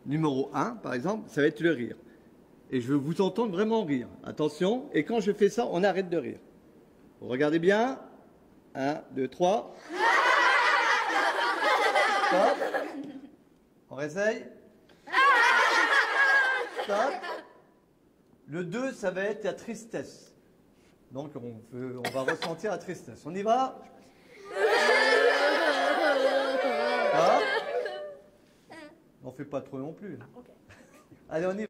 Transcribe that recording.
numéro 1, par exemple, ça va être le rire. Et je veux vous entendre vraiment rire. Attention. Et quand je fais ça, on arrête de rire. Vous regardez bien. 1, 2, 3. Stop. On réessaye. Stop. Le 2, ça va être la tristesse. Donc, on va ressentir la tristesse. On y va? Stop. On ne fait pas trop non plus. Allez, on y va.